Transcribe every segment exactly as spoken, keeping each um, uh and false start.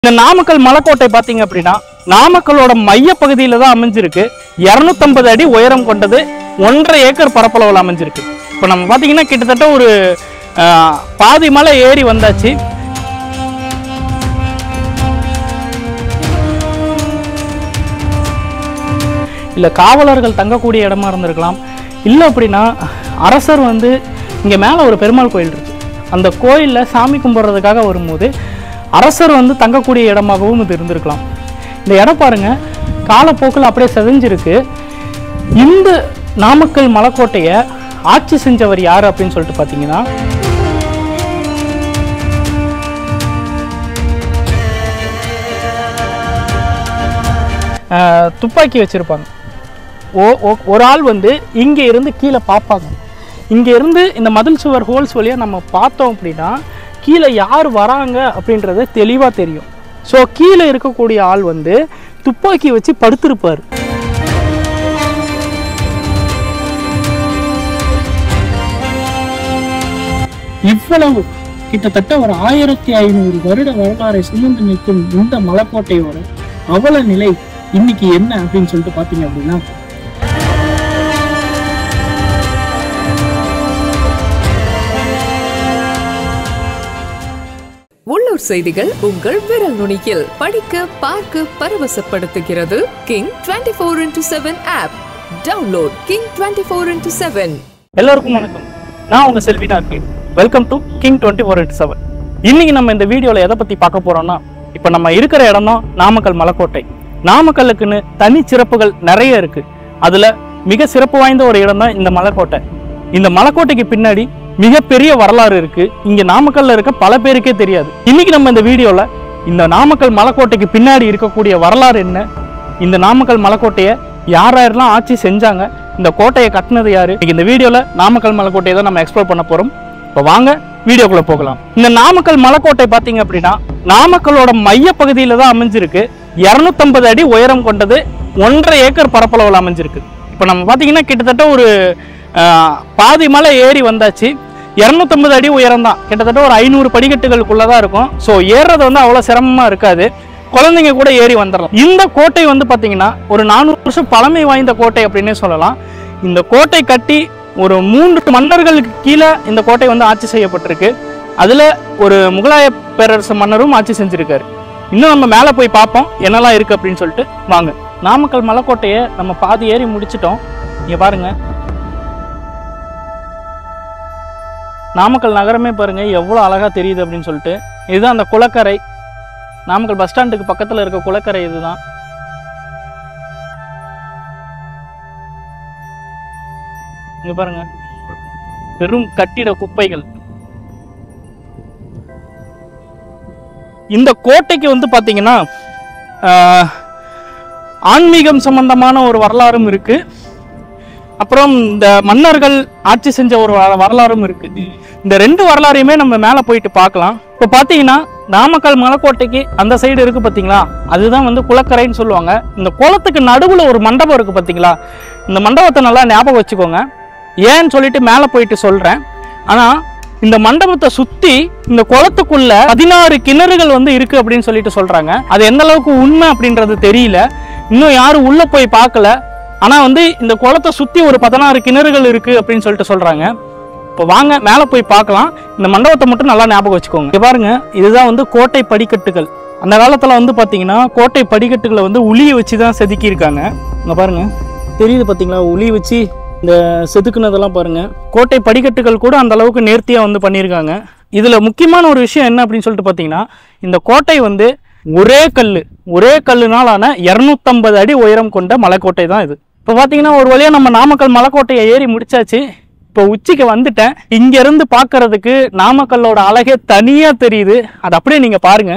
இந்த நாமக்கல் மலைக்கோட்டை பாத்தீங்க அப்படின்னா நாமக்கலோட மைய பகுதியில தான் அமைஞ்சிருக்கு. இருநூத்தி ஐம்பது அடி உயரம் கொண்டது, ஒன்றரை ஏக்கர் பரப்பளவில் அமைஞ்சிருக்கு. இப்போ நம்ம பாத்தீங்கன்னா கிட்டத்தட்ட ஒரு பாதி மலை ஏறி வந்தாச்சு. இல்ல காவலர்கள் தங்கக்கூடிய இடமா இருந்திருக்கலாம், இல்லை அப்படின்னா அரசர் வந்து இங்க மேல ஒரு பெருமாள் கோயில் இருக்கு, அந்த கோயில்ல சாமி கும்பிட்றதுக்காக வரும்போது அரசர் வந்து தங்கக்கூடிய இடமாகவும் இது இருந்திருக்கலாம். இந்த இடம் பாருங்க காலப்போக்கில் அப்படியே செதஞ்சிருக்கு. இந்த நாமக்கல் மலைக்கோட்டையை ஆட்சி செஞ்சவர் யார் அப்படின்னு சொல்லிட்டு பார்த்தீங்கன்னா துப்பாக்கி வச்சிருப்பாங்க. ஓ ஒரு ஆள் வந்து இங்கே இருந்து கீழே பார்ப்பாங்க. இங்கே இருந்து இந்த மதில் சுவர் ஹோல்ஸ் வழியாக நம்ம பார்த்தோம் அப்படின்னா கீழே யார் வராங்க அப்படின்றது தெளிவாக தெரியும். ஸோ கீழே இருக்கக்கூடிய ஆள் வந்து துப்பாக்கி வச்சு படுத்திருப்பார். இவ்வளவு கிட்டத்தட்ட ஒரு ஆயிரத்தி ஐநூறு வருட வரலாறை சுமந்து நிற்கும் இந்த மலைக்கோட்டையோட அவல நிலை இன்னைக்கு என்ன அப்படின்னு சொல்லிட்டு பார்த்தீங்க அப்படின்னா, உள்ளூர் செய்திகள் உங்கள் விரல் நுனியில் படிக்க பார்க்க பரவசப்படுத்துகிறது King twenty four into seven app. Download King twenty four into seven. எல்லாருக்கும் வணக்கம், நான் உங்க செல்வினா இருக்கேன். Welcome to King twenty four into seven. இன்னைக்கு நம்ம இந்த வீடியோல எதை பத்தி பார்க்க போறோம்னா, இப்ப நம்ம இருக்கிற இடம் தான் நாமக்கல் மலைக்கோட்டை. நாமக்கல்லுக்குன்னு தனி சிறப்புகள் நிறைய இருக்கு. அதுல மிக சிறப்பு வாய்ந்த ஒரு இடம் தான் இந்த மலைக்கோட்டை. இந்த மலைக்கோட்டைக்கு பின்னாடி மிகப்பெரிய வரலாறு இருக்கு. இங்க நாமக்கல்ல இருக்க பல பேருக்கே தெரியாது. இன்னைக்கு நம்ம இந்த வீடியோல இந்த நாமக்கல் மலைக்கோட்டைக்கு பின்னாடி இருக்கக்கூடிய வரலாறு என்ன, இந்த நாமக்கல் மலைக்கோட்டையை யார் யாரெல்லாம் ஆட்சி செஞ்சாங்க, இந்த கோட்டையை கட்டினது யாரு, இந்த வீடியோல நாமக்கல் மலைக்கோட்டையை தான் நம்ம எக்ஸ்ப்ளோர் பண்ண போறோம். இப்போ வாங்க வீடியோக்குள்ள போகலாம். இந்த நாமக்கல் மலைக்கோட்டை பாத்தீங்க அப்படின்னா நாமக்கலோட மைய பகுதியில தான் அமைஞ்சிருக்கு. இருநூத்தி ஐம்பது அடி உயரம் கொண்டது, ஒன்றரை ஏக்கர் பரப்பளவில் அமைஞ்சிருக்கு. இப்போ நம்ம பாத்தீங்கன்னா கிட்டத்தட்ட ஒரு பாதி மலை ஏறி வந்தாச்சு. இருநூத்தி ஐம்பது அடி உயரம் தான், கிட்டத்தட்ட ஒரு ஐநூறு படிக்கட்டுகளுக்குள்ளதான் இருக்கும். ஸோ ஏறுறது வந்து அவ்வளோ சிரமமா இருக்காது, குழந்தைங்க கூட ஏறி வந்துடலாம். இந்த கோட்டை வந்து பார்த்தீங்கன்னா ஒரு நானூறு வருஷம் பழமை வாய்ந்த கோட்டை அப்படின்னே சொல்லலாம். இந்த கோட்டை கட்டி ஒரு மூன்று மன்னர்களுக்கு கீழே இந்த கோட்டை வந்து ஆட்சி செய்யப்பட்டிருக்கு. அதில் ஒரு முகலாய பேரரசு மன்னரும் ஆட்சி செஞ்சிருக்காரு. இன்னும் நம்ம மேலே போய் பார்ப்போம் என்னெல்லாம் இருக்கு அப்படின்னு சொல்லிட்டு வாங்க. நாமக்கல் மலைக்கோட்டையை நம்ம பாதி ஏறி முடிச்சிட்டோம். இங்கே பாருங்க, நாமக்கல் நகரமே பாருங்க எவ்வளோ அழகா தெரியுது அப்படின்னு சொல்லிட்டு. இதுதான் அந்த குளக்கரை, நாமக்கல் பஸ் ஸ்டாண்டுக்கு பக்கத்தில் இருக்க குளக்கரை இதுதான். இங்க பாருங்க பெரும் கட்டிட குப்பைகள். இந்த கோட்டைக்கு வந்து பாத்தீங்கன்னா ஆன்மீகம் சம்பந்தமான ஒரு வரலாறும் இருக்கு. அப்புறம் இந்த மன்னர்கள் ஆட்சி செஞ்ச ஒரு வரலாறும் இருக்கு. இந்த ரெண்டு வரலாறையுமே நம்ம மேல போயிட்டு பார்க்கலாம். இப்போ பாத்தீங்கன்னா நாமக்கல் மலைக்கோட்டைக்கு அந்த சைடு இருக்கு பாத்தீங்களா, அதுதான் வந்து குளக்கரைன்னு சொல்லுவாங்க. இந்த குளத்துக்கு நடுவுல ஒரு மண்டபம் இருக்கு பாத்தீங்களா, இந்த மண்டபத்தை நல்லா ஞாபகம் வச்சுக்கோங்க. ஏன்னு சொல்லிட்டு மேல போயிட்டு சொல்றேன். ஆனா இந்த மண்டபத்தை சுத்தி இந்த குளத்துக்குள்ள பதினாறு கிணறுகள் வந்து இருக்கு அப்படின்னு சொல்லிட்டு சொல்றாங்க. அது எந்த அளவுக்கு உண்மை அப்படின்றது தெரியல, இன்னும் யாரும் உள்ள போய் பார்க்கல. ஆனா வந்து இந்த குளத்தை சுத்தி ஒரு பதினாறு கிணறுகள் இருக்கு அப்படின்னு சொல்லிட்டு சொல்றாங்க. இப்போ வாங்க மேல போய் பார்க்கலாம். இந்த மண்டபத்தை மட்டும் நல்லா ஞாபகம் வச்சுக்கோங்க. இங்க பாருங்க, இதுதான் வந்து கோட்டை படிக்கட்டுகள். அந்த காலத்துல வந்து பாத்தீங்கன்னா கோட்டை படிக்கட்டுகளை வந்து உளியை வச்சுதான் செதுக்கி இருக்காங்க. இங்க பாருங்க தெரியுது பாத்தீங்களா, உளி வச்சு இந்த செதுக்குனதெல்லாம் பாருங்க. கோட்டை படிக்கட்டுகள் கூட அந்த அளவுக்கு நேர்த்தியா வந்து பண்ணியிருக்காங்க. இதுல முக்கியமான ஒரு விஷயம் என்ன அப்படின்னு சொல்லிட்டு பாத்தீங்கன்னா, இந்த கோட்டை வந்து ஒரே கல்லு ஒரே கல்லுனாலான இருநூத்தி ஐம்பது அடி உயரம் கொண்ட மலைக்கோட்டை தான் இது. இப்போ பார்த்தீங்கன்னா ஒரு வழியாக நம்ம நாமக்கல் மலைக்கோட்டையை ஏறி முடிச்சாச்சு. இப்போ உச்சிக்கு வந்துட்டேன். இங்க இருந்து பார்க்கறதுக்கு நாமக்கல்லோட அழகே தனியா தெரியுது. அது அப்படியே நீங்க பாருங்க.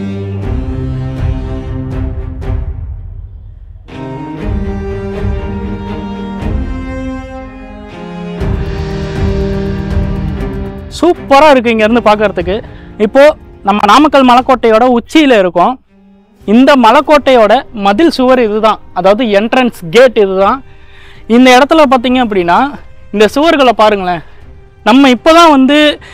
சூப்பரா இருக்கு இங்க இருந்து பார்க்கறதுக்கு. இப்போ நம்ம நாமக்கல் மலைக்கோட்டையோட உச்சியில இருக்கோம். இந்த மலைக்கோட்டையோட மதில் சுவர் இதுதான், அதாவது என்ட்ரன்ஸ் கேட் இதுதான். இந்த இடத்துல பார்த்தீங்க அப்படின்னா இந்த சுவர்களை பாருங்களேன், நம்ம இப்போ தான் வந்து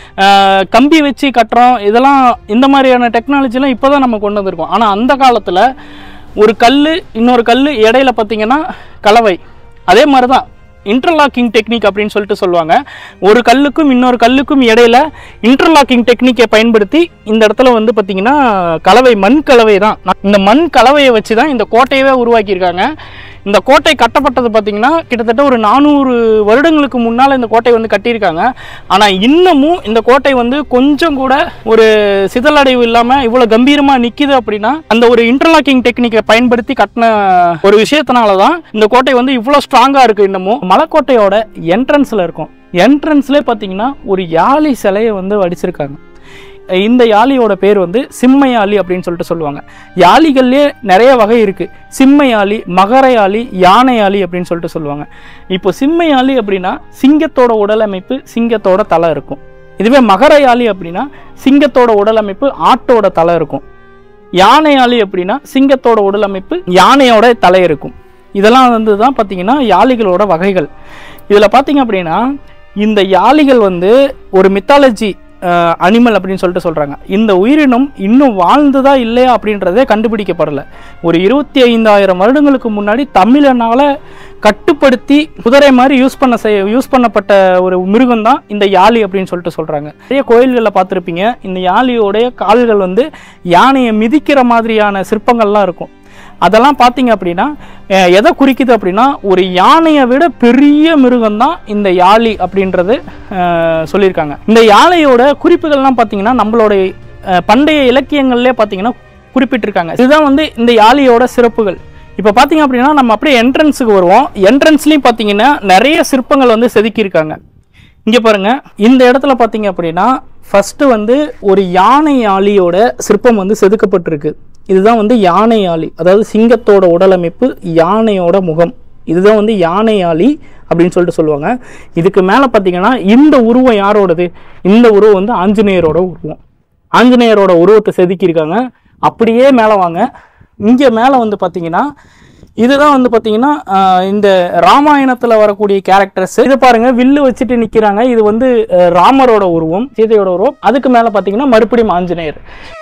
கம்பி வச்சு கட்டுறோம், இதெல்லாம் இந்த மாதிரியான டெக்னாலஜிலாம் இப்போ தான் நம்ம கொண்டு வந்திருக்கோம். ஆனால் அந்த காலத்தில் ஒரு கல் இன்னொரு கல் இடையில பார்த்திங்கன்னா கலவை, அதே மாதிரி தான் இன்டர்லாக்கிங் டெக்னிக் அப்படின்னு சொல்லிட்டு சொல்லுவாங்க. ஒரு கல்லுக்கும் இன்னொரு கல்லுக்கும் இடையில இன்டர்லாக்கிங் டெக்னிக்கை பயன்படுத்தி இந்த இடத்துல வந்து பார்த்திங்கன்னா கலவை, மண் கலவை தான். இந்த மண் கலவையை வச்சு தான் இந்த கோட்டையவே உருவாக்கியிருக்காங்க. இந்த கோட்டை கட்டப்பட்டது பார்த்திங்கன்னா கிட்டத்தட்ட ஒரு நானூறு வருடங்களுக்கு முன்னால் இந்த கோட்டை வந்து கட்டியிருக்காங்க. ஆனால் இன்னமும் இந்த கோட்டை வந்து கொஞ்சம் கூட ஒரு சிதலடைவு இல்லாமல் இவ்வளோ கம்பீரமாக நிற்கிது அப்படின்னா அந்த ஒரு இன்டர்லாக்கிங் டெக்னிக்கை பயன்படுத்தி கட்டின ஒரு விஷயத்தினால தான் இந்த கோட்டை வந்து இவ்வளோ ஸ்ட்ராங்காக இருக்குது. இன்னமும் மலைக்கோட்டையோட என்ட்ரன்ஸில் இருக்கும். என்ட்ரன்ஸ்லேயே பார்த்தீங்கன்னா ஒரு யாழி சிலையை வந்து வடிச்சிருக்காங்க. இந்த யாழியோட பேர் வந்து சிம்ம யாழி அப்படின்னு சொல்லிட்டு சொல்லுவாங்க. யாழிகள்லேயே நிறைய வகை இருக்குது. சிம்ம யாழி, மகர யாழி, யானை யாழி அப்படின்னு சொல்லிட்டு சொல்லுவாங்க. இப்போ சிம்ம யாழி அப்படின்னா சிங்கத்தோட உடல் அமைப்பு, சிங்கத்தோட தலை இருக்கும். இதுவே மகர யாழி அப்படின்னா சிங்கத்தோட உடல் அமைப்பு, ஆட்டோட தலை இருக்கும். யானை யாழி அப்படின்னா சிங்கத்தோட உடல் அமைப்பு, யானையோட தலை இருக்கும். இதெல்லாம் வந்து தான் பார்த்தீங்கன்னா யாழிகளோட வகைகள். இதில் பார்த்தீங்க அப்படின்னா இந்த யாழிகள் வந்து ஒரு மித்தாலஜி அனிமல் அப்படின்னு சொல்லிட்டு சொல்கிறாங்க. இந்த உயிரினம் இன்னும் வாழ்ந்ததா இல்லையா அப்படின்றதே கண்டுபிடிக்கப்படலை. ஒரு இருபத்தி ஐந்தாயிரம் வருடங்களுக்கு முன்னாடி தமிழனால கட்டுப்படுத்தி குதிரை மாதிரி யூஸ் பண்ண செய்ய யூஸ் பண்ணப்பட்ட ஒரு மிருகம் தான் இந்த யாழி அப்படின்னு சொல்லிட்டு சொல்கிறாங்க. நிறைய கோயில்களில் பார்த்துருப்பீங்க, இந்த யாழியோடைய கால்கள் வந்து யானையை மிதிக்கிற மாதிரியான சிற்பங்கள்லாம் இருக்கும். அதெல்லாம் பார்த்தீங்க அப்படின்னா எதை குறிக்குது அப்படின்னா ஒரு யானையை விட பெரிய மிருகம் தான் இந்த யாழி அப்படின்றது சொல்லியிருக்காங்க. இந்த யாழையோட குறிப்புகள்லாம் பார்த்தீங்கன்னா நம்மளுடைய பண்டைய இலக்கியங்கள்லேயே பார்த்தீங்கன்னா குறிப்பிட்டிருக்காங்க. இதுதான் வந்து இந்த யாழியோட சிறப்புகள். இப்போ பார்த்தீங்க அப்படின்னா நம்ம அப்படியே என்ட்ரன்ஸுக்கு வருவோம். என்ட்ரன்ஸ்லையும் பார்த்தீங்கன்னா நிறைய சிற்பங்கள் வந்து செதுக்கியிருக்காங்க. இங்கே பாருங்க, இந்த இடத்துல பார்த்தீங்க அப்படின்னா ஃபஸ்ட்டு வந்து ஒரு யானை யாழியோட சிற்பம் வந்து செதுக்கப்பட்டிருக்கு. இதுதான் வந்து யானை யாழி, அதாவது சிங்கத்தோட உடலமைப்பு, யானையோட முகம். இதுதான் வந்து யானை யாழி அப்படின்னு சொல்லிட்டு சொல்லுவாங்க. இதுக்கு மேலே பார்த்தீங்கன்னா இந்த உருவம் யாரோடது? இந்த உருவம் வந்து ஆஞ்சநேயரோட உருவம். ஆஞ்சநேயரோட உருவத்தை செதுக்கியிருக்காங்க. அப்படியே மேலே வாங்க, இங்கே மேலே வந்து பார்த்தீங்கன்னா இதுதான் வந்து பார்த்தீங்கன்னா இந்த ராமாயணத்தில் வரக்கூடிய கேரக்டர்ஸ். இது பாருங்க, வில்லு வச்சுட்டு நிற்கிறாங்க. இது வந்து ராமரோட உருவம், சீதையோட உருவம். அதுக்கு மேலே பார்த்தீங்கன்னா மறுபடியும் ஆஞ்சநேயர்.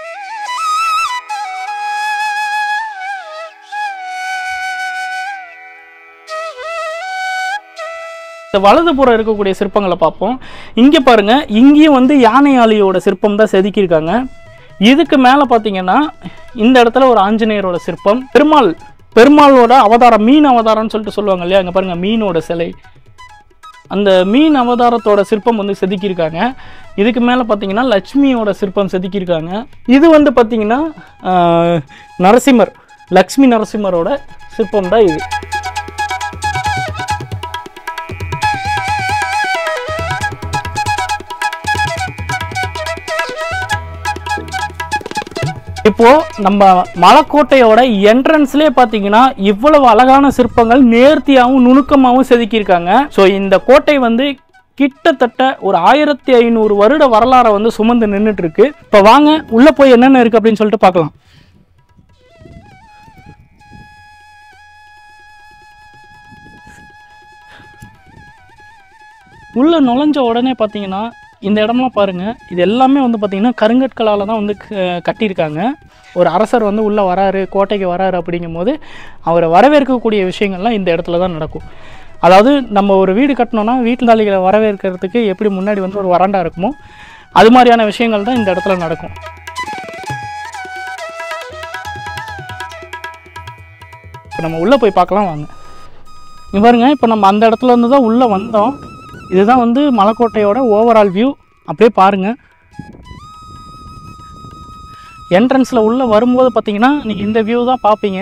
இந்த வலதுபுறம் இருக்கக்கூடிய சிற்பங்களை பார்ப்போம். இங்கே பாருங்க, இங்கேயும் வந்து யானை யாழியோட சிற்பம் தான் செதுக்கியிருக்காங்க. இதுக்கு மேலே பார்த்தீங்கன்னா இந்த இடத்துல ஒரு ஆஞ்சநேயரோட சிற்பம், பெருமாள் பெருமாளோட அவதாரம், மீன் அவதாரம்னு சொல்லிட்டு சொல்லுவாங்க இல்லையா, அங்கே பாருங்க மீனோட சிலை, அந்த மீன் அவதாரத்தோட சிற்பம் வந்து செதுக்கியிருக்காங்க. இதுக்கு மேலே பார்த்தீங்கன்னா லட்சுமியோட சிற்பம் செதுக்கியிருக்காங்க. இது வந்து பார்த்தீங்கன்னா நரசிம்மர், லக்ஷ்மி நரசிம்மரோட சிற்பம் தான் இது. இப்போ நம்ம மலைக்கோட்டையோட என்ட்ரன்ஸ்லேயே பார்த்தீங்கன்னா இவ்வளவு அழகான சிற்பங்கள் நேர்த்தியாகவும் நுணுக்கமாகவும் செதுக்கியிருக்காங்க. ஸோ இந்த கோட்டை வந்து கிட்டத்தட்ட ஒரு ஆயிரத்தி ஐநூறு வருட வரலாறை வந்து சுமந்து நின்றுட்டு இருக்கு. இப்போ வாங்க உள்ள போய் என்னென்ன இருக்கு அப்படின்னு சொல்லிட்டு பார்க்கலாம். உள்ள நுழைஞ்ச உடனே பார்த்தீங்கன்னா இந்த இடம்லாம் பாருங்கள், இது எல்லாமே வந்து பார்த்திங்கன்னா கருங்கற்களால் தான் வந்து கட்டியிருக்காங்க. ஒரு அரசர் வந்து உள்ளே வராரு, கோட்டைக்கு வராரு அப்படிங்கும் போது அவரை வரவேற்கக்கூடிய விஷயங்கள்லாம் இந்த இடத்துல தான் நடக்கும். அதாவது நம்ம ஒரு வீடு கட்டினோன்னா வீட்டுலாளிகளை வரவேற்கிறதுக்கு எப்படி முன்னாடி வந்து ஒரு வராண்டா இருக்குமோ அது மாதிரியான விஷயங்கள் தான் இந்த இடத்துல நடக்கும். இப்போ நம்ம உள்ளே போய் பார்க்கலாம் வாங்க. இங்கே பாருங்க, இப்போ நம்ம அந்த இடத்துல இருந்து தான் உள்ளே வந்தோம். இதுதான் வந்து மலைக்கோட்டையோட ஓவரால் வியூ. அப்படியே பாருங்கள், என்ட்ரன்ஸில் உள்ளே வரும்போது பார்த்தீங்கன்னா நீங்கள் இந்த வியூ தான் பார்ப்பீங்க.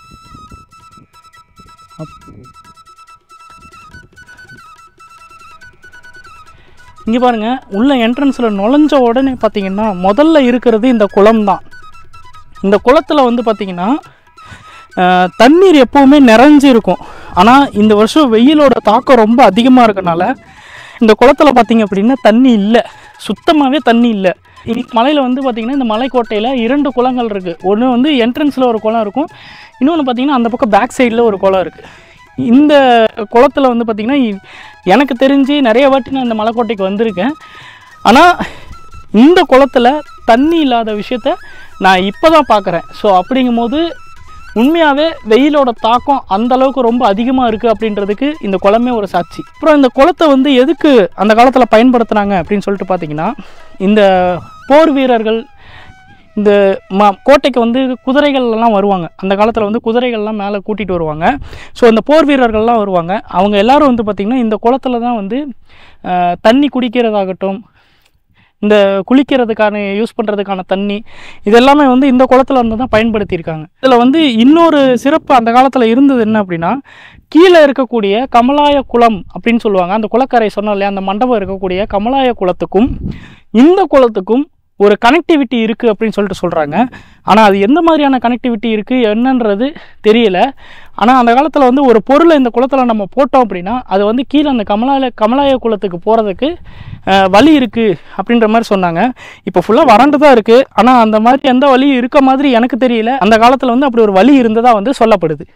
இங்கே பாருங்கள், உள்ள என்ட்ரன்ஸில் நுழைஞ்ச உடனே பார்த்தீங்கன்னா முதல்ல இருக்கிறது இந்த குளம் தான். இந்த குளத்தில் வந்து பார்த்தீங்கன்னா தண்ணீர் எப்போவுமே நிறைஞ்சு இருக்கும். ஆனால் இந்த வருஷம் வெயிலோட தாக்கம் ரொம்ப அதிகமாக இருக்கனால இந்த குளத்தில் பார்த்தீங்க அப்படின்னா தண்ணி இல்லை, சுத்தமாகவே தண்ணி இல்லை. மலையில் வந்து பார்த்திங்கன்னா இந்த மலைக்கோட்டையில் இரண்டு குளங்கள் இருக்குது. ஒன்று வந்து என்ட்ரன்ஸில் ஒரு குளம் இருக்கும், இன்னொன்று பார்த்திங்கன்னா அந்த பக்கம் பேக் சைடில் ஒரு குளம் இருக்குது. இந்த குளத்தில் வந்து பார்த்திங்கன்னா எனக்கு தெரிஞ்சு நிறைய வாட்டி நான் இந்த மலைக்கோட்டைக்கு வந்திருக்கேன். ஆனால் இந்த குளத்தில் தண்ணி இல்லாத விஷயத்த நான் இப்போ தான் பார்க்குறேன். ஸோ அப்படிங்கும்போது உண்மையாகவே வெயிலோட தாக்கம் அந்த அளவுக்கு ரொம்ப அதிகமாக இருக்குது அப்படின்றதுக்கு இந்த குளமே ஒரு சாட்சி. அப்புறம் இந்த குளத்தை வந்து எதுக்கு அந்த காலத்தில் பயன்படுத்துனாங்க அப்படின்னு சொல்லிட்டு பார்த்தீங்கன்னா, இந்த போர் வீரர்கள் இந்த ம கோட்டைக்கு வந்து குதிரைகள்லாம் வருவாங்க. அந்த காலத்தில் வந்து குதிரைகள்லாம் மேலே கூட்டிகிட்டு வருவாங்க. ஸோ இந்த போர் வீரர்கள்லாம் வருவாங்க. அவங்க எல்லோரும் வந்து பார்த்திங்கன்னா இந்த குளத்தில் தான் வந்து தண்ணி குடிக்கிறதாகட்டும், இந்த குளிக்கிறதுக்கான யூஸ் பண்ணுறதுக்கான தண்ணி இதெல்லாமே வந்து இந்த குளத்தில் இருந்து தான் பயன்படுத்தியிருக்காங்க. இதில் வந்து இன்னொரு சிறப்பு அந்த காலத்தில் இருந்தது என்ன அப்படின்னா, கீழே இருக்கக்கூடிய கமலாய குளம் அப்படின்னு சொல்லுவாங்க. அந்த குளக்கரை சொன்னோம் இல்லையா, அந்த மண்டபம் இருக்கக்கூடிய கமலாய குளத்துக்கும் இந்த குளத்துக்கும் ஒரு கனெக்டிவிட்டி இருக்குது அப்படின்னு சொல்லிட்டு சொல்கிறாங்க. ஆனால் அது எந்த மாதிரியான கனெக்டிவிட்டி இருக்குது என்னன்றது தெரியல. ஆனால் அந்த காலத்தில் வந்து ஒரு பொருளை இந்த குளத்தில் நம்ம போட்டோம் அப்படின்னா அது வந்து கீழே அந்த கமலாய கமலாய குளத்துக்கு போகிறதுக்கு வழி இருக்குது அப்படின்ற மாதிரி சொன்னாங்க. இப்போ ஃபுல்லாக வறண்டு தான் இருக்குது. ஆனால் அந்த மாதிரி எந்த வழி இருக்க மாதிரி எனக்கு தெரியல. அந்த காலத்தில் வந்து அப்படி ஒரு வழி இருந்ததாக வந்து சொல்லப்படுது.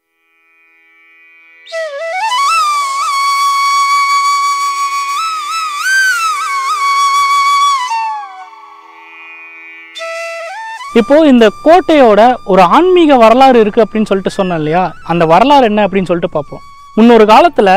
இப்போது இந்த கோட்டையோட ஒரு ஆன்மீக வரலாறு இருக்குது அப்படின்னு சொல்லிட்டு சொன்னேன் இல்லையா, அந்த வரலாறு என்ன அப்படின்னு சொல்லிட்டு பார்ப்போம். முன்னொரு காலத்தில்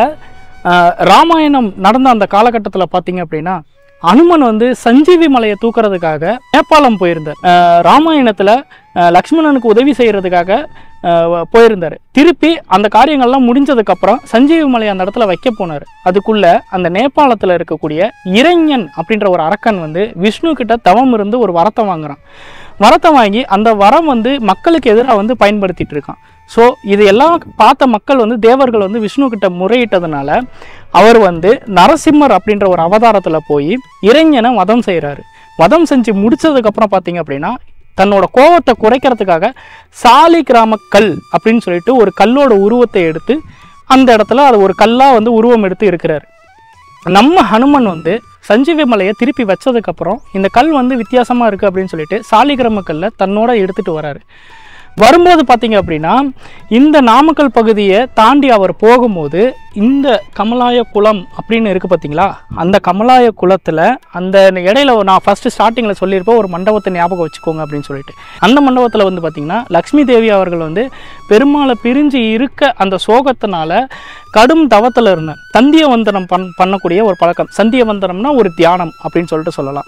ராமாயணம் நடந்த அந்த காலகட்டத்தில் பார்த்தீங்க அப்படின்னா, அனுமன் வந்து சஞ்சீவி மலையை தூக்குறதுக்காக நேபாளம் போயிருந்தார். ராமாயணத்தில் லக்ஷ்மணனுக்கு உதவி செய்கிறதுக்காக போயிருந்தார். திருப்பி அந்த காரியங்கள்லாம் முடிஞ்சதுக்கப்புறம் சஞ்சீவி மலை அந்த இடத்துல வைக்க போனார். அதுக்குள்ளே அந்த நேபாளத்தில் இருக்கக்கூடிய இறைஞன் அப்படின்ற ஒரு அரக்கன் வந்து விஷ்ணு கிட்ட தவம் இருந்து ஒரு வரத்தை வாங்குறான். வரத்தை வாங்கி அந்த வரம் வந்து மக்களுக்கு எதிராக வந்து பயன்படுத்திட்டு இருக்கான். ஸோ இது எல்லாம் பார்த்த மக்கள் வந்து தேவர்கள் வந்து விஷ்ணு கிட்ட முறையிட்டதுனால அவர் வந்து நரசிம்மர் அப்படின்ற ஒரு அவதாரத்தில் போய் இறைஞனை வதம் செய்கிறாரு. வதம் செஞ்சு முடிச்சதுக்கப்புறம் பார்த்தீங்க அப்படின்னா, தன்னோட கோவத்தை குறைக்கிறதுக்காக சாலி கிராம கல் அப்படின்னு சொல்லிட்டு ஒரு கல்லோட உருவத்தை எடுத்து அந்த இடத்துல அது ஒரு கல்லாக வந்து உருவம் எடுத்து இருக்கிறார். நம்ம ஹனுமன் வந்து சஞ்சீவி மலையை திருப்பி வச்சதுக்கப்புறம் இந்த கல் வந்து வித்தியாசமாக இருக்குது அப்படின்னு சொல்லிட்டு சாலிகிராம கல்லை தன்னோட எடுத்துகிட்டு வராரு. வரும்போது பார்த்தீங்க அப்படின்னா, இந்த நாமக்கல் பகுதியை தாண்டி அவர் போகும்போது இந்த கமலாய குளம் அப்படின்னு இருக்குது பார்த்தீங்களா, அந்த கமலாய குளத்தில் அந்த இடையில நான் ஃபஸ்ட்டு ஸ்டார்டிங்கில் சொல்லியிருப்போம் ஒரு மண்டபத்தை ஞாபகம் வச்சுக்கோங்க அப்படின்னு சொல்லிட்டு. அந்த மண்டபத்தில் வந்து பார்த்திங்கன்னா லக்ஷ்மி தேவி அவர்கள் வந்து பெருமாளை பிரிஞ்சு இருக்க அந்த சோகத்தினால கடும் தவத்தில் இருந்தேன். சந்திய வந்தனம் பண் பண்ணக்கூடிய ஒரு பழக்கம். சந்திய வந்தனம்னா ஒரு தியானம் அப்படின்னு சொல்லிட்டு சொல்லலாம்.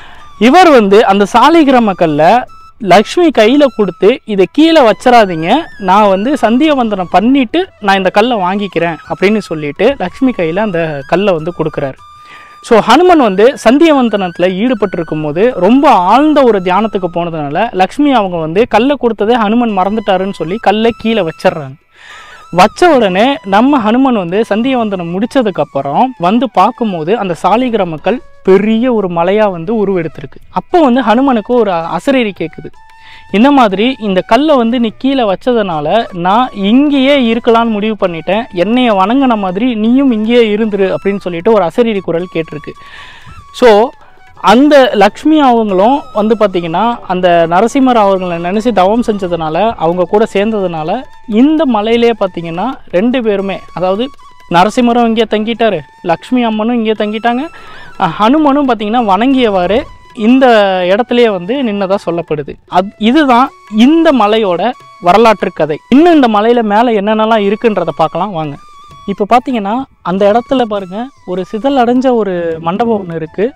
இவர் வந்து அந்த சாலிகிராம கல்லை லக்ஷ்மி கையில் கொடுத்து இதை கீழே வச்சிடாதீங்க, நான் வந்து சந்தியவந்தனம் பண்ணிவிட்டு நான் இந்த கல்லை வாங்கிக்கிறேன் அப்படின்னு சொல்லிட்டு லக்ஷ்மி கையில் அந்த கல்லை வந்து கொடுக்குறாரு. ஸோ ஹனுமன் வந்து சந்தியவந்தனத்தில் ஈடுபட்டிருக்கும் போது ரொம்ப ஆழ்ந்த ஒரு தியானத்துக்கு போனதுனால லக்ஷ்மி அவங்க வந்து கல்லை கொடுத்ததே ஹனுமன் மறந்துட்டாருன்னு சொல்லி கல்லை கீழே வச்சிட்றாங்க. வச்ச உடனே நம்ம ஹனுமன் வந்து சந்தியவந்தனம் முடிச்சதுக்கப்புறம் வந்து பார்க்கும்போது அந்த சாலிகிராம கல் பெரிய ஒரு மலையாக வந்து உருவெடுத்திருக்கு. அப்போ வந்து ஹனுமனுக்கு ஒரு அசரீரி கேட்குது, இந்த மாதிரி இந்த கல்லை வந்து நீ கீழே வச்சதுனால நான் இங்கேயே இருக்கலான்னு முடிவு பண்ணிட்டேன், என்னைய வணங்கின மாதிரி நீயும் இங்கேயே இருந்துரு அப்படின்னு சொல்லிட்டு ஒரு அசரீரி குரல் கேட்டிருக்கு. ஸோ அந்த லக்ஷ்மி அவங்களும் வந்து பார்த்திங்கன்னா அந்த நரசிம்மர் அவர்களை நினச்சி தவம் செஞ்சதுனால அவங்க கூட சேர்ந்ததுனால இந்த மலையிலே பார்த்திங்கன்னா ரெண்டு பேருமே, அதாவது நரசிம்மரும் இங்கே தங்கிட்டார், லக்ஷ்மி அம்மனும் இங்கே தங்கிட்டாங்க, ஹனுமனும் பார்த்திங்கன்னா வணங்கியவாறு இந்த இடத்துலையே வந்து நின்னதாக சொல்லப்படுது. அது இதுதான் இந்த மலையோட வரலாற்று கதை. இன்னும் இந்த மலையில் மேலே என்னென்னலாம் இருக்குன்றதை பார்க்கலாம் வாங்க. இப்போ பார்த்திங்கன்னா அந்த இடத்துல பாருங்கள் ஒரு சிதல் அடைஞ்ச ஒரு மண்டபம் ஒன்று இருக்குது.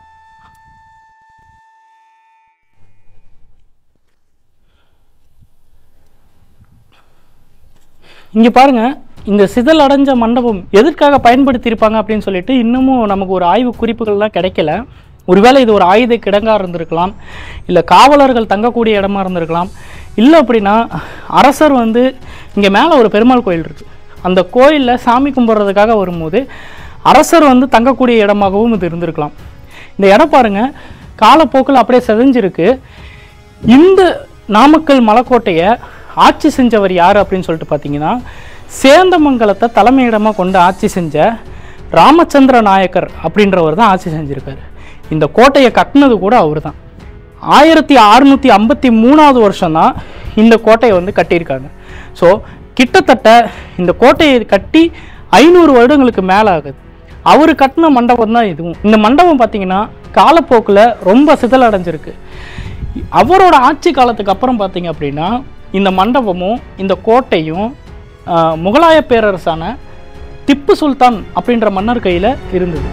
இங்கே பாருங்கள், இந்த சிதல் அடைஞ்ச மண்டபம் எதற்காக பயன்படுத்தியிருப்பாங்க அப்படின்னு சொல்லிட்டு இன்னமும் நமக்கு ஒரு ஆய்வு குறிப்புகள்லாம் கிடைக்கல. ஒருவேளை இது ஒரு ஆயுத கிடங்காக இருந்திருக்கலாம், இல்லை காவலர்கள் தங்கக்கூடிய இடமா இருந்திருக்கலாம், இல்லை அப்படின்னா அரசர் வந்து இங்கே மேலே ஒரு பெருமாள் கோயில் இருக்குது, அந்த கோயிலில் சாமி கும்பிட்றதுக்காக வரும்போது அரசர் வந்து தங்கக்கூடிய இடமாகவும் இது இருந்திருக்கலாம். இந்த இடம் பாருங்கள் காலப்போக்கில் அப்படியே செதஞ்சிருக்கு. இந்த நாமக்கல் மலைக்கோட்டையை ஆட்சி செஞ்சவர் யார் அப்படின்னு சொல்லிட்டு பார்த்தீங்கன்னா, சேந்தமங்கலத்தை தலைமையிடமாக கொண்டு ஆட்சி செஞ்ச ராமச்சந்திர நாயக்கர் அப்படின்றவர் தான் ஆட்சி செஞ்சுருக்காரு. இந்த கோட்டையை கட்டினது கூட அவர் தான். ஆயிரத்தி அறுநூற்றி ஐம்பத்தி மூணாவது வருஷம்தான் இந்த கோட்டையை வந்து கட்டியிருக்காங்க. ஸோ கிட்டத்தட்ட இந்த கோட்டையை கட்டி ஐநூறு வருடங்களுக்கு மேலே ஆகுது. அவர் கட்டின மண்டபம் தான் இதுவும். இந்த மண்டபம் பார்த்தீங்கன்னா காலப்போக்கில் ரொம்ப சிதலடைஞ்சிருக்கு. அவரோட ஆட்சி காலத்துக்கு அப்புறம் பார்த்தீங்க அப்படின்னா இந்த மண்டபமும் இந்த கோட்டையும் முகலாய பேரரசான திப்பு சுல்தான் அப்படின்ற மன்னர் கையில் இருந்தது.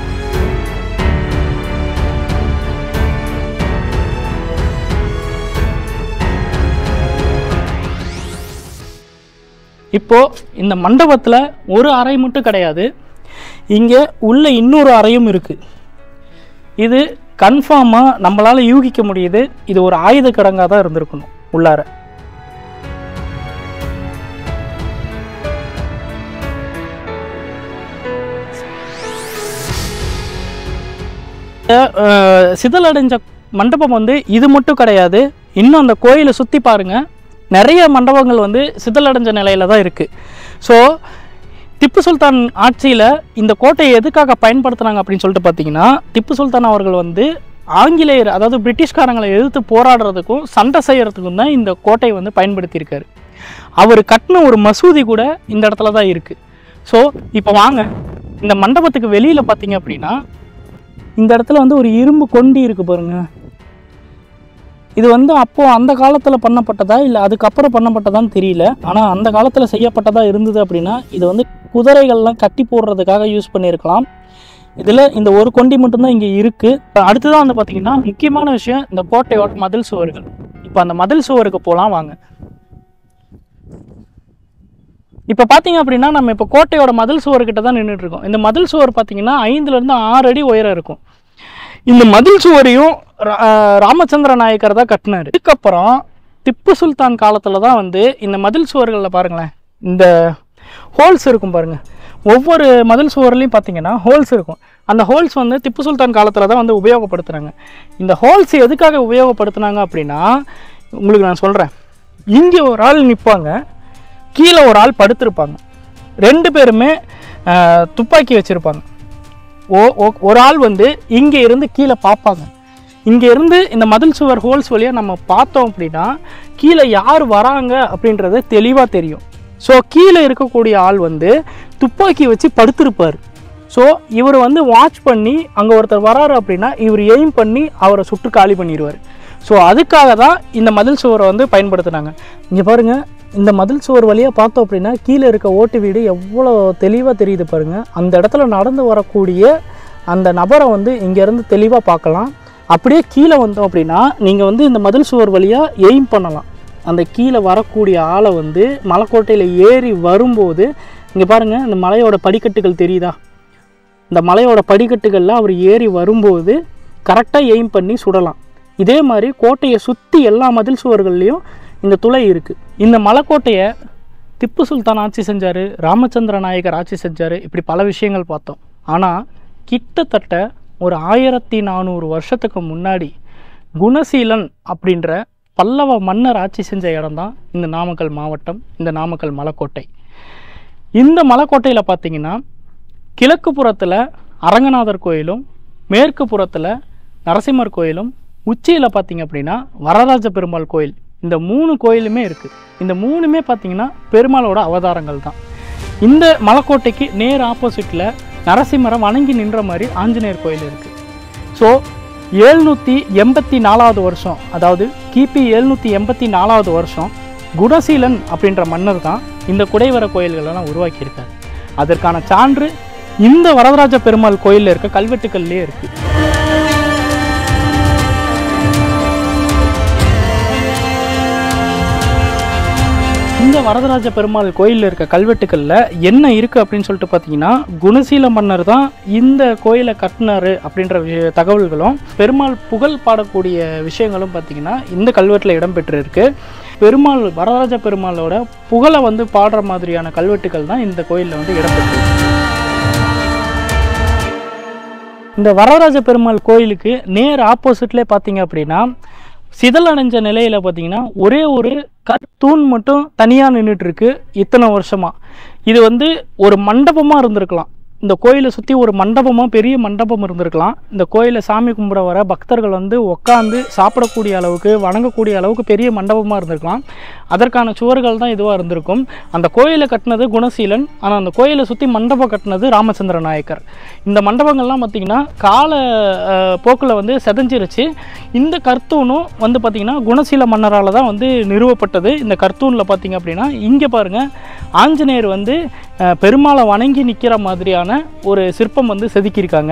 இப்போ இந்த மண்டபத்தில் ஒரு அறை மட்டும் கிடையாது, இங்கே உள்ள இன்னொரு அறையும் இருக்கு. இது கன்ஃபார்மாக நம்மளால யூகிக்க முடியுது, இது ஒரு ஆயுத கிடங்காக தான் இருந்திருக்கணும் உள்ளார. சிதலடைஞ்ச மண்டபம் வந்து இது மட்டும் கிடையாது, இன்னும் அந்த கோயிலை சுற்றி பாருங்க, நிறைய மண்டபங்கள் வந்து சிதலடைஞ்ச நிலையில தான் இருக்குது. ஸோ திப்பு சுல்தான் ஆட்சியில் இந்த கோட்டையை எதுக்காக பயன்படுத்துனாங்க அப்படின்னு சொல்லிட்டு பார்த்தீங்கன்னா, திப்பு சுல்தான் அவர்கள் வந்து ஆங்கிலேயர் அதாவது பிரிட்டிஷ்காரங்களை எதிர்த்து போராடுறதுக்கும் சண்டை செய்கிறதுக்கும் தான் இந்த கோட்டையை வந்து பயன்படுத்தியிருக்காரு. அவர் கட்டின ஒரு மசூதி கூட இந்த இடத்துல தான் இருக்குது. ஸோ இப்போ வாங்க, இந்த மண்டபத்துக்கு வெளியில் பார்த்தீங்க அப்படின்னா இந்த இடத்துல வந்து ஒரு இரும்பு கொண்டி இருக்குது பாருங்க. இது வந்து அப்போது அந்த காலத்தில் பண்ணப்பட்டதா இல்லை அதுக்கப்புறம் பண்ணப்பட்டதான்னு தெரியல. ஆனால் அந்த காலத்தில் செய்யப்பட்டதா இருந்தது அப்படின்னா இது வந்து குதிரைகள்லாம் கட்டி போடுறதுக்காக யூஸ் பண்ணியிருக்கலாம். இதில் இந்த ஒரு கொண்டி மட்டும்தான் இங்கே இருக்குது. அடுத்ததான் வந்து பார்த்திங்கன்னா முக்கியமான விஷயம் இந்த கோட்டையோட மதில் சுவர்கள். இப்போ அந்த மதில் சுவருக்கு போகலாம் வாங்க. இப்போ பார்த்தீங்க அப்படின்னா நம்ம இப்போ கோட்டையோட மதில் சுவர்கிட்ட தான் நின்றுட்டு இருக்கோம். இந்த மதில் சுவர் பார்த்தீங்கன்னா ஐந்துலேருந்து ஆறு அடி உயரம் இருக்கும். இந்த மதில் சுவரையும் ராமச்சந்திர நாயக்கர் தான் கட்டினார். இதுக்கப்புறம் திப்பு சுல்தான் காலத்தில் தான் வந்து இந்த மதில் சுவர்களில் பாருங்களேன், இந்த ஹோல்ஸ் இருக்கும் பாருங்கள். ஒவ்வொரு மதில் சுவர்லையும் பார்த்தீங்கன்னா ஹோல்ஸ் இருக்கும். அந்த ஹோல்ஸ் வந்து திப்பு சுல்தான் காலத்தில் தான் வந்து உபயோகப்படுத்துகிறாங்க. இந்த ஹோல்ஸ் எதுக்காக உபயோகப்படுத்துனாங்க அப்படின்னா உங்களுக்கு நான் சொல்கிறேன். இங்கே ஒரு ஆள் நிற்பாங்க, கீழே ஒரு ஆள் படுத்திருப்பாங்க, ரெண்டு பேருமே துப்பாக்கி வச்சுருப்பாங்க. ஓ ஒரு ஆள் வந்து இங்கே இருந்து கீழே பார்ப்பாங்க. இங்கே இருந்து இந்த மதில் சுவர் ஹோல்ஸ் வழியாக நம்ம பார்த்தோம் அப்படின்னா கீழே யார் வராங்க அப்படின்றது தெளிவாக தெரியும். ஸோ கீழே இருக்கக்கூடிய ஆள் வந்து துப்பாக்கி வச்சு படுத்திருப்பார். ஸோ இவர் வந்து வாட்ச் பண்ணி அங்கே ஒருத்தர் வராரு அப்படின்னா இவர் எய்ம் பண்ணி அவரை சுட்டு காலி பண்ணிடுவார். ஸோ அதுக்காக தான் இந்த மதில் சுவரை வந்து பயன்படுத்தினாங்க. இங்கே பாருங்கள், இந்த மதில் சுவர் வழியாக பார்த்தோம் அப்படின்னா கீழே இருக்க ஓட்டு வீடு எவ்வளோ தெளிவாக தெரியுது பாருங்கள். அந்த இடத்துல நடந்து வரக்கூடிய அந்த நபரை வந்து இங்கேருந்து தெளிவாக பார்க்கலாம். அப்படியே கீழே வந்தோம் அப்படின்னா நீங்கள் வந்து இந்த மதில் சுவர் வழியாக எய்ம் பண்ணலாம். அந்த கீழே வரக்கூடிய ஆளை வந்து மலைக்கோட்டையில் ஏறி வரும்போது இங்கே பாருங்கள், இந்த மலையோட படிக்கட்டுகள் தெரியுதா? இந்த மலையோட படிக்கட்டுகளில் அவர் ஏறி வரும்போது கரெக்டாக எய்ம் பண்ணி சுடலாம். இதே மாதிரி கோட்டையை சுற்றி எல்லா மதில் சுவர்கள்லேயும் இந்த துளை இருக்குது. இந்த மலைக்கோட்டையை திப்பு சுல்தான் ஆட்சி செஞ்சார், ராமச்சந்திர நாயக்கர் ஆட்சி செஞ்சார், இப்படி பல விஷயங்கள் பார்த்தோம். ஆனால் கிட்டத்தட்ட ஒரு ஆயிரத்தி நானூறு வருஷத்துக்கு முன்னாடி குணசீலன் அப்படின்ற பல்லவ மன்னர் ஆட்சி செஞ்ச இடம் தான் இந்த நாமக்கல் மாவட்டம், இந்த நாமக்கல் மலைக்கோட்டை. இந்த மலைக்கோட்டையில் பார்த்தீங்கன்னா கிழக்கு புறத்தில் அரங்கநாதர் கோயிலும் மேற்கு புறத்தில் நரசிம்மர் கோயிலும் உச்சியில் பார்த்தீங்க அப்படின்னா வரதராஜ பெருமாள் கோயில், இந்த மூணு கோயிலுமே இருக்குது. இந்த மூணுமே பார்த்தீங்கன்னா பெருமாளோட அவதாரங்கள் தான். இந்த மலைக்கோட்டைக்கு நேர் ஆப்போசிட்டில் நரசிம்மரை வணங்கி நின்ற மாதிரி ஆஞ்சநேயர் கோயில் இருக்குது. ஸோ எழுநூற்றி எண்பத்தி நாலாவது வருஷம், அதாவது கிபி எழுநூற்றி எண்பத்தி நாலாவது வருஷம் குணசீலன் அப்படின்ற மன்னர் தான் இந்த குடைவர கோயில்களெல்லாம் உருவாக்கியிருக்காரு. அதற்கான சான்று இந்த வரதராஜ பெருமாள் கோயிலில் இருக்க கல்வெட்டுக்கள்லேயே இருக்குது. இந்த வரதராஜ பெருமாள் கோயிலில் இருக்க கல்வெட்டுக்களில் என்ன இருக்குது அப்படின்னு சொல்லிட்டு பார்த்தீங்கன்னா, குணசீல மன்னர் தான் இந்த கோயிலை கட்டினார் அப்படின்ற விஷய தகவல்களும் பெருமாள் புகழ் பாடக்கூடிய விஷயங்களும் பார்த்தீங்கன்னா இந்த கல்வெட்டில் இடம்பெற்றிருக்கு. பெருமாள் வரதராஜ பெருமாளோட புகழை வந்து பாடுற மாதிரியான கல்வெட்டுக்கள் தான் இந்த கோயிலில் வந்து இடம்பெற்றிருக்கு. இந்த வரதராஜ பெருமாள் கோயிலுக்கு நேர் ஆப்போசிட்லேயே பார்த்தீங்க அப்படின்னா சிதலடைஞ்ச நிலையில் பார்த்தீங்கன்னா ஒரே ஒரு கத்தூண் மட்டும் தனியாக நின்றுட்டுருக்கு இத்தனை வருஷமாக. இது வந்து ஒரு மண்டபமாக இருந்திருக்கலாம். இந்த கோயிலை சுற்றி ஒரு மண்டபமாக பெரிய மண்டபம் இருந்திருக்கலாம். இந்த கோயிலை சாமி கும்பிட வர பக்தர்கள் வந்து உட்காந்து சாப்பிடக்கூடிய அளவுக்கு வணங்கக்கூடிய அளவுக்கு பெரிய மண்டபமாக இருந்திருக்கலாம். அதற்கான சுவர்கள் தான் இதுவாக இருந்திருக்கும். அந்த கோயிலை கட்டினது குணசீலன், ஆனால் அந்த கோயிலை சுற்றி மண்டபம் கட்டினது ராமச்சந்திர நாயக்கர். இந்த மண்டபங்கள்லாம் பார்த்திங்கன்னா கால போக்கில் வந்து செதஞ்சிருச்சு. இந்த கர்த்தூனும் வந்து பார்த்திங்கன்னா குணசீல மன்னரால் தான் வந்து நிறுவப்பட்டது. இந்த கர்த்தூனில் பார்த்திங்க அப்படின்னா இங்கே பாருங்கள், ஆஞ்சநேயர் வந்து பெருமாளை வணங்கி நிற்கிற மாதிரியான ஒரு சிற்பம் வந்து செதுக்கியிருக்காங்க.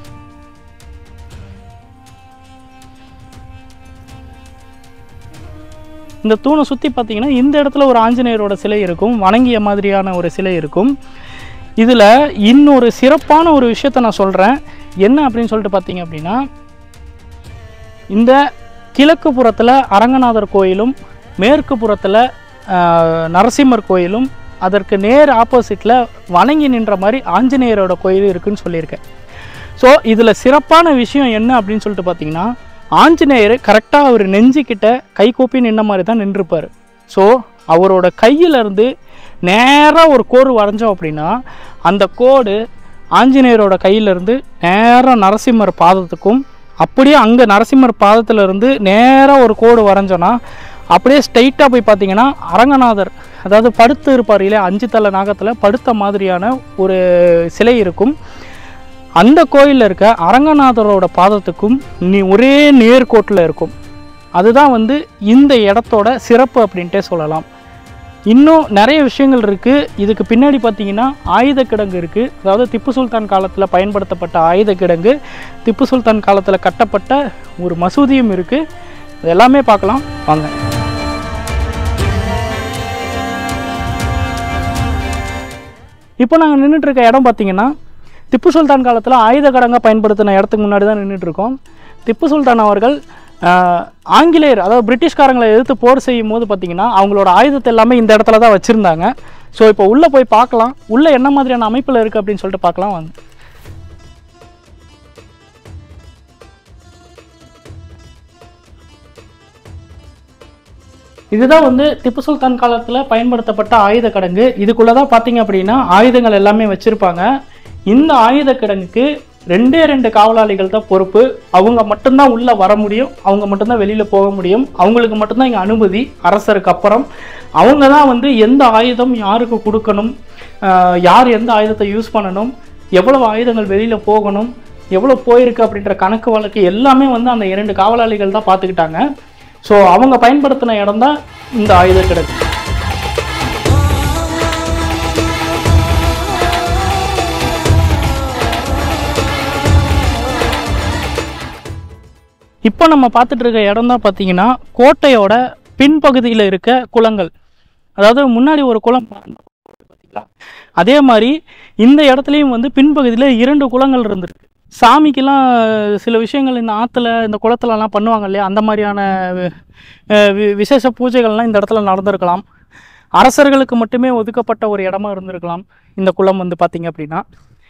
இந்த தூணை சுற்றி பார்த்தீங்கன்னா இந்த இடத்துல ஒரு ஆஞ்சநேயரோட சிலை இருக்கும், வணங்கிய மாதிரியான ஒரு சிலை இருக்கும். இதில் இன்னொரு சிறப்பான ஒரு விஷயத்தை நான் சொல்கிறேன். என்ன அப்படின்னு சொல்லிட்டு பார்த்தீங்க அப்படின்னா, இந்த கிழக்கு புறத்தில் அரங்கநாதர் கோயிலும் மேற்கு புறத்தில் நரசிம்மர் கோயிலும் அதற்கு நேர் ஆப்போசிட்டில் வணங்கி நின்ற மாதிரி ஆஞ்சநேயரோட கோயில் இருக்குதுன்னு சொல்லியிருக்கேன். ஸோ இதில் சிறப்பான விஷயம் என்ன அப்படின்னு சொல்லிட்டு பார்த்தீங்கன்னா, ஆஞ்சநேயர் கரெக்டாக அவர் நெஞ்சிக்கிட்ட கை கூப்பி நின்ன மாதிரி தான் நின்றுப்பார். ஸோ அவரோட கையிலேருந்து நேராக ஒரு கோடு வரைஞ்சோம் அப்படின்னா அந்த கோடு ஆஞ்சநேயரோட கையிலேருந்து நேராக நரசிம்மர் பாதத்துக்கும், அப்படியே அங்கே நரசிம்மர் பாதத்திலேருந்து நேராக ஒரு கோடு வரைஞ்சோன்னா அப்படியே ஸ்ட்ரைட்டாக போய் பார்த்தீங்கன்னா அரங்கநாதர், அதாவது படுத்து இருப்பார் இல்லையா, அஞ்சு தலை நாகத்தில் படுத்த மாதிரியான ஒரு சிலை இருக்கும். அந்த கோயிலில் இருக்க அரங்கநாதரோட பாதத்துக்கும் நீ ஒரே நேர்கோட்டில் இருக்கும். அதுதான் வந்து இந்த இடத்தோட சிறப்பு அப்படின்ட்டே சொல்லலாம். இன்னும் நிறைய விஷயங்கள் இருக்குது. இதுக்கு பின்னாடி பார்த்தீங்கன்னா ஆயுத கிடங்கு இருக்குது. அதாவது திப்பு சுல்தான் காலத்தில் பயன்படுத்தப்பட்ட ஆயுத கிடங்கு, திப்பு சுல்தான் காலத்தில் கட்டப்பட்ட ஒரு மசூதியும் இருக்குது. இது எல்லாமே பார்க்கலாம் வாங்க. இப்போ நாங்கள் நின்றுட்டு இருக்க இடம் பார்த்தீங்கன்னா திப்பு சுல்தான் காலத்தில் ஆயுத கிடங்காக பயன்படுத்தின இடத்துக்கு முன்னாடி தான் நின்றுட்டுருக்கோம். திப்பு சுல்தான் அவர்கள் ஆங்கிலேயர், அதாவது பிரிட்டிஷ்காரங்களை எதிர்த்து போர் செய்யும் போது பார்த்திங்கன்னா அவங்களோட ஆயுதத்தை எல்லாமே இந்த இடத்துல தான் வச்சுருந்தாங்க. ஸோ இப்போ உள்ளே போய் பார்க்கலாம், உள்ளே என்ன மாதிரியான அமைப்பில் இருக்குது அப்படின்னு சொல்லிட்டு பார்க்கலாம் வாங்க. இதுதான் வந்து திப்பு சுல்தான் காலத்தில் பயன்படுத்தப்பட்ட ஆயுத கிடங்கு. இதுக்குள்ளே தான் பார்த்தீங்க அப்படின்னா ஆயுதங்கள் எல்லாமே வச்சுருப்பாங்க. இந்த ஆயுத கிடங்குக்கு ரெண்டே ரெண்டு காவலாளிகள் தான் பொறுப்பு. அவங்க மட்டும்தான் உள்ளே வர முடியும், அவங்க மட்டும்தான் வெளியில் போக முடியும். அவங்களுக்கு மட்டும்தான் இங்கே அனுமதி, அரசருக்கு அப்புறம். அவங்க தான் வந்து எந்த ஆயுதம் யாருக்கு கொடுக்கணும், யார் எந்த ஆயுதத்தை யூஸ் பண்ணணும், எவ்வளவு ஆயுதங்கள் வெளியில் போகணும், எவ்வளோ போயிருக்கு அப்படின்ற கணக்கு வழக்கு எல்லாமே வந்து அந்த இரண்டு காவலாளிகள் தான் பார்த்துக்கிட்டாங்க. ஸோ அவங்க பயன்படுத்தின இடம் தான் இந்த ஆயுத கிடங்கு. இப்போ நம்ம பார்த்துட்டு இருக்க இடம் தான் பார்த்தீங்கன்னா கோட்டையோட பின்பகுதியில் இருக்க குளங்கள். அதாவது முன்னாடி ஒரு குளம் பார்த்தீங்களா, அதே மாதிரி இந்த இடத்துலையும் வந்து பின்பகுதியில் இரண்டு குளங்கள் இருந்திருக்கு. சாமிக்கெல்லாம் சில விஷயங்கள் இந்த ஆற்றுல இந்த குளத்துலலாம் பண்ணுவாங்க இல்லையா, அந்த மாதிரியான விசேஷ பூஜைகள்லாம் இந்த இடத்துல நடந்திருக்கலாம். அரசர்களுக்கு மட்டுமே ஒதுக்கப்பட்ட ஒரு இடமா இருந்திருக்கலாம் இந்த குளம் வந்து பார்த்திங்க அப்படின்னா.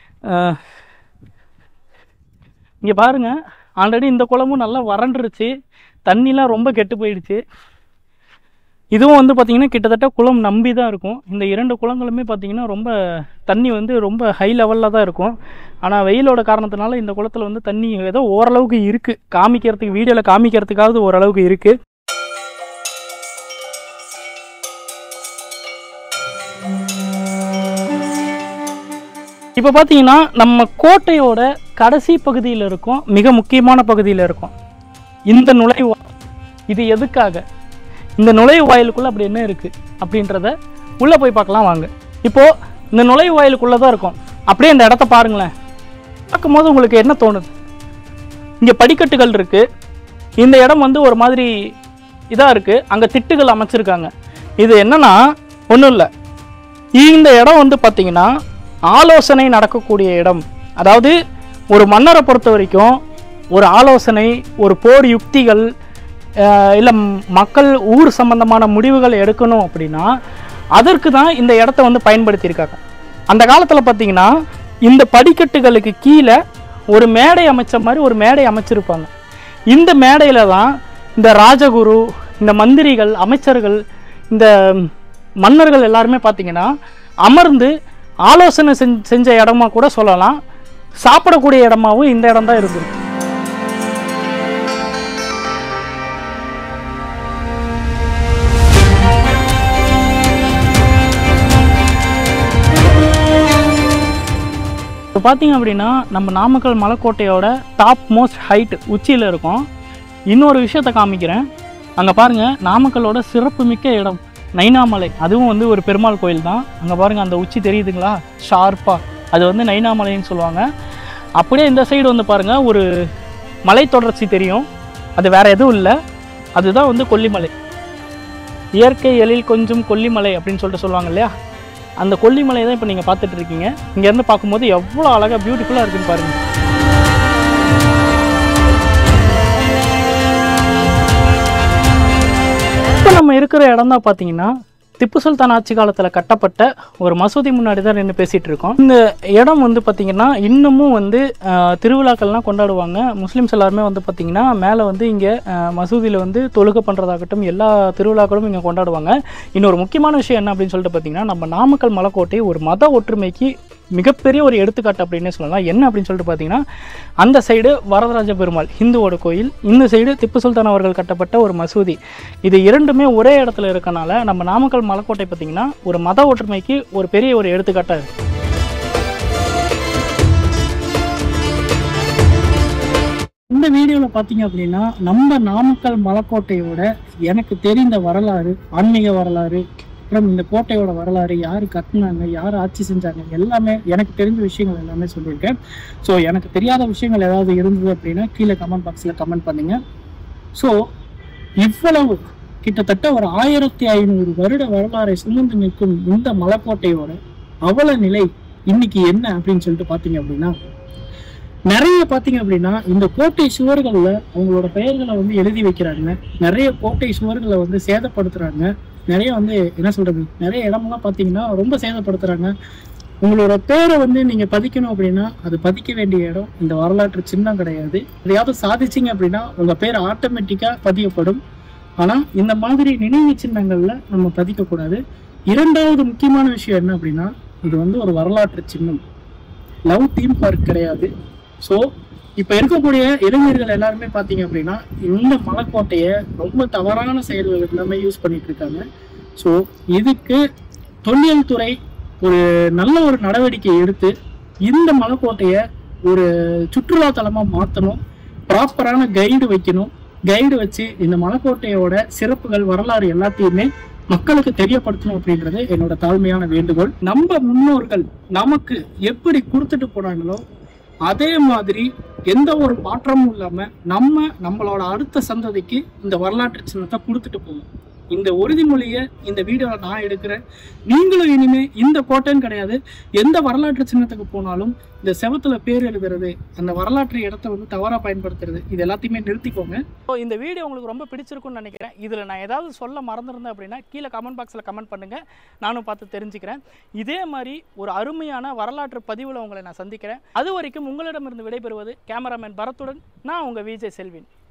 இங்கே பாருங்கள், ஆல்ரெடி இந்த குளமும் நல்லா வறண்டுருச்சு, தண்ணிலாம் ரொம்ப கெட்டு போயிடுச்சு. இதுவும் வந்து பார்த்திங்கன்னா கிட்டத்தட்ட குளம் நம்பி தான் இருக்கும். இந்த இரண்டு குளங்களுமே பார்த்திங்கன்னா ரொம்ப தண்ணி வந்து ரொம்ப ஹை லெவலில் தான் இருக்கும். ஆனால் வெயிலோட காரணத்தினால இந்த குளத்தில் வந்து தண்ணி ஏதோ ஓரளவுக்கு இருக்குது, காமிக்கிறதுக்கு வீடியோவில் காமிக்கிறதுக்காவது ஓரளவுக்கு இருக்குது. இப்போ பார்த்தீங்கன்னா நம்ம கோட்டையோட கடைசி பகுதியில் இருக்கும், மிக முக்கியமான பகுதியில் இருக்கும் இந்த நுழைவு. இது எதுக்காக, இந்த நுழைவு வாயிலுக்குள்ளே அப்படி என்ன இருக்குது அப்படின்றத உள்ளே போய் பார்க்கலாம் வாங்க. இப்போது இந்த நுழைவு வாயிலுக்குள்ளே தான் இருக்கும். அப்படியே இந்த இடத்த பாருங்களேன். பார்க்கும்போது உங்களுக்கு என்ன தோணுது? இங்கே படிக்கட்டுகள் இருக்குது. இந்த இடம் வந்து ஒரு மாதிரி இதாக இருக்குது. அங்கே திட்டுகள் அமைச்சிருக்காங்க. இது என்னன்னா ஒன்றும் இல்லை, இந்த இடம் வந்து பார்த்திங்கன்னா ஆலோசனை நடக்கக்கூடிய இடம். அதாவது ஒரு மன்னரை பொறுத்த வரைக்கும் ஒரு ஆலோசனை, ஒரு போர் யுக்திகள், இல்லை மக்கள் ஊர் சம்பந்தமான முடிவுகள் எடுக்கணும் அப்படின்னா அதற்கு தான் இந்த இடத்த வந்து பயன்படுத்தியிருக்காங்க. அந்த காலத்தில் பார்த்திங்கன்னா இந்த படிக்கட்டுகளுக்கு கீழே ஒரு மேடை அமைச்ச மாதிரி ஒரு மேடை அமைச்சிருப்பாங்க. இந்த மேடையில் தான் இந்த ராஜகுரு, இந்த மந்திரிகள், அமைச்சர்கள், இந்த மன்னர்கள் எல்லாருமே பார்த்திங்கன்னா அமர்ந்து ஆலோசனை செஞ்ச இடமா கூட சொல்லலாம். சாப்பிடக்கூடிய இடமாவும் இந்த இடம் தான் இருந்திருக்கு. இப்போ பார்த்தீங்க அப்படின்னா நம்ம நாமக்கல் மலைக்கோட்டையோட டாப் மோஸ்ட் ஹைட் உச்சியில் இருக்கும். இன்னொரு விஷயத்தை காமிக்கிறேன். அங்கே பாருங்கள், நாமக்கலோட சிறப்பு மிக்க இடம் நைனாமலை. அதுவும் வந்து ஒரு பெருமாள் கோயில் தான். அங்கே பாருங்கள், அந்த உச்சி தெரியுதுங்களா ஷார்ப்பாக, அது வந்து நைனாமலைன்னு சொல்லுவாங்க. அப்படியே இந்த சைடு வந்து பாருங்கள், ஒரு மலை தொடர்ச்சி தெரியும். அது வேறு எதுவும் இல்லை, அதுதான் வந்து கொல்லிமலை. இயற்கை எழில் கொஞ்சம் கொல்லிமலை அப்படின்னு சொல்லிட்டு சொல்லுவாங்க இல்லையா, அந்த கொல்லிமலை தான் இப்போ நீங்கள் பார்த்துட்டு இருக்கீங்க. இங்கேருந்து பார்க்கும்போது எவ்வளோ அழகாக பியூட்டிஃபுல்லாக இருக்குன்னு பாருங்கள். இப்போ நம்ம இருக்கிற இடம் தான் பார்த்தீங்கன்னா திப்பு சுல்தான் ஆட்சி காலத்தில் கட்டப்பட்ட ஒரு மசூதி முன்னாடி தான் நின்று பேசிகிட்டு இருக்கோம். இந்த இடம் வந்து பார்த்திங்கன்னா இன்னமும் வந்து திருவிழாக்கள்லாம் கொண்டாடுவாங்க. முஸ்லீம்ஸ் எல்லாருமே வந்து பார்த்திங்கன்னா மேலே வந்து இங்கே மசூதியில் வந்து தொழுகை பண்ணுறதாகட்டும் எல்லா திருவிழாக்களும் இங்கே கொண்டாடுவாங்க. இன்னொரு முக்கியமான விஷயம் என்ன அப்படின்னு சொல்லிட்டு பார்த்திங்கன்னா, நம்ம நாமக்கல் மலைக்கோட்டை ஒரு மத ஒற்றுமைக்கு மிகப்பெரிய ஒரு எடுத்துக்காட்டு அப்படின்னே சொல்லலாம். என்ன அப்படின்னு சொல்லிட்டு பார்த்தீங்கன்னா, அந்த சைடு வரதராஜ பெருமாள் ஹிந்துவோட கோயில், இந்த சைடு திப்பு சுல்தான் அவர்கள் கட்டப்பட்ட ஒரு மசூதி. இது இரண்டுமே ஒரே இடத்துல இருக்கனால நம்ம நாமக்கல் மலைக்கோட்டை பார்த்திங்கன்னா ஒரு மத ஒற்றுமைக்கு ஒரு பெரிய ஒரு எடுத்துக்காட்டாக இருக்குது. இந்த வீடியோவில் பார்த்தீங்க அப்படின்னா நம்ம நாமக்கல் மலைக்கோட்டையோட எனக்கு தெரிந்த வரலாறு, ஆன்மீக வரலாறு, அப்புறம் இந்த கோட்டையோட வரலாறு, யார் கட்டினாங்க, யார் ஆட்சி செஞ்சாங்க, எல்லாமே எனக்கு தெரிஞ்ச விஷயங்கள் எல்லாமே சொல்லியிருக்கேன். ஸோ எனக்கு தெரியாத விஷயங்கள் ஏதாவது இருந்தது அப்படின்னா கீழே கமெண்ட் பாக்ஸில் கமெண்ட் பண்ணுங்க. ஸோ இவ்வளவு கிட்டத்தட்ட ஒரு ஆயிரத்தி ஐநூறு வருட வரலாறை சுமந்து நிற்கும் இந்த மலைக்கோட்டையோட அவல நிலை இன்னைக்கு என்ன அப்படின்னு சொல்லிட்டு பார்த்தீங்க அப்படின்னா, நிறைய பார்த்தீங்க அப்படின்னா இந்த கோட்டை சுவர்களில் அவங்களோட பெயர்களை வந்து எழுதி வைக்கிறாங்க. நிறைய கோட்டை சுவர்களை வந்து சேதப்படுத்துறாங்க. நிறைய வந்து என்ன சொல்றது, நிறைய இடமெல்லாம் பார்த்தீங்கன்னா ரொம்ப சேதப்படுத்துறாங்க. உங்களோட பேரை வந்து நீங்க பதிக்கணும் அப்படின்னா அது பதிக்க வேண்டிய இடம் இந்த வரலாற்று சின்னம் கிடையாது. எதையாவது சாதிச்சிங்க அப்படின்னா உங்க பேர் ஆட்டோமேட்டிக்கா பதியப்படும். ஆனா இந்த மாதிரி நினைவு சின்னங்கள்ல நம்ம பதிக்கக்கூடாது. இரண்டாவது முக்கியமான விஷயம் என்ன அப்படின்னா, இது வந்து ஒரு வரலாற்று சின்னம், லவ் தீம் பார்க் கிடையாது. ஸோ இப்போ இருக்கக்கூடிய இளைஞர்கள் எல்லாருமே பார்த்தீங்க அப்படின்னா இந்த மலைக்கோட்டையை ரொம்ப தவறான செயல்கள் எல்லாமே யூஸ் பண்ணிட்டு இருக்காங்க. ஸோ இதுக்கு தொல்லியல் துறை ஒரு நல்ல ஒரு நடவடிக்கை எடுத்து இந்த மலைக்கோட்டையை ஒரு சுற்றுலா தலமாக மாற்றணும், ப்ராப்பரான கைடு வைக்கணும். கைடு வச்சு இந்த மலைக்கோட்டையோட சிறப்புகள், வரலாறு எல்லாத்தையுமே மக்களுக்கு தெரியப்படுத்தணும் அப்படின்றது என்னோட தாழ்மையான வேண்டுகோள். நம்ம முன்னோர்கள் நமக்கு எப்படி கொடுத்துட்டு போனாங்களோ அதே மாதிரி எந்த ஒரு மாற்றமும் இல்லாம நம்ம நம்மளோட அடுத்த சந்ததிக்கு இந்த வரலாற்று சின்னத்தை கொடுத்துட்டு போவோம். இந்த உறுதிமொழியை இந்த வீடியோவில் நான் எடுக்கிறேன். நீங்களும் இனிமே இந்த கோட்டைன்னு கிடையாது, எந்த வரலாற்று சின்னத்துக்கு போனாலும் இந்த செவத்துல பேர் எழுதுறது, அந்த வரலாற்று இடத்த வந்து தவறாக பயன்படுத்துறது, இது எல்லாத்தையுமே நிறுத்திக்கோங்க. ஸோ இந்த வீடியோ உங்களுக்கு ரொம்ப பிடிச்சிருக்குன்னு நினைக்கிறேன். இதில் நான் ஏதாவது சொல்ல மறந்துருந்தேன் அப்படின்னா கீழே கமெண்ட் பாக்ஸில் கமெண்ட் பண்ணுங்கள், நானும் பார்த்து தெரிஞ்சுக்கிறேன். இதே மாதிரி ஒரு அருமையான வரலாற்று பதிவில் உங்களை நான் சந்திக்கிறேன். அது வரைக்கும் உங்களிடமிருந்து விடைபெறுவது கேமராமேன் பரத்துடன் நான் உங்கள் விஜய் செல்வின்.